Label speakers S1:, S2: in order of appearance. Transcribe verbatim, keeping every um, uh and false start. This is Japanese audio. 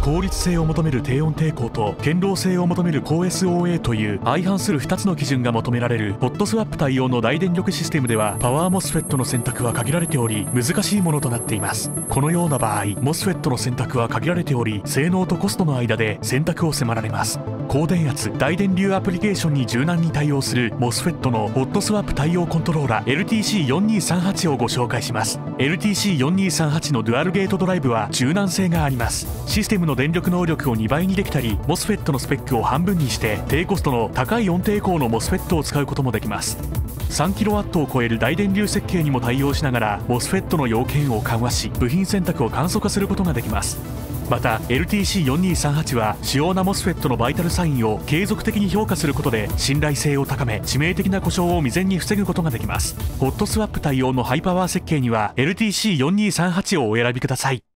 S1: 効率性を求める低温抵抗と堅牢性を求める高 エスオーエー という相反するふたつの基準が求められるホットスワップ対応の大電力システムでは、パワー モスフェット の選択は限られており難しいものとなっています。このような場合 モスフェット の選択は限られており、性能とコストの間で選択を迫られます。高電圧大電流アプリケーションに柔軟に対応する モスフェット のホットスワップ対応コントローラ エルティーシーよんにーさんはち をご紹介します。 エルティーシーよんにーさんはち のデュアルゲートドライブは柔軟性があります。システムの電力能力をにばいにできたり、 モスフェット のスペックを半分にして低コストの高い音抵抗の モスフェット を使うこともできます。さんキロワット を超える大電流設計にも対応しながら モスフェット の要件を緩和し、部品選択を簡素化することができます。また エルティーシーよんにーさんはち は主要な モスフェット のバイタルサインを継続的に評価することで信頼性を高め、致命的な故障を未然に防ぐことができます。ホットスワップ対応のハイパワー設計には エルティーシーよんにーさんはち をお選びください。